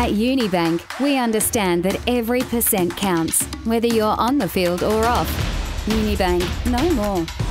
At Unibank, we understand that every percent counts, whether you're on the field or off. Unibank, no more.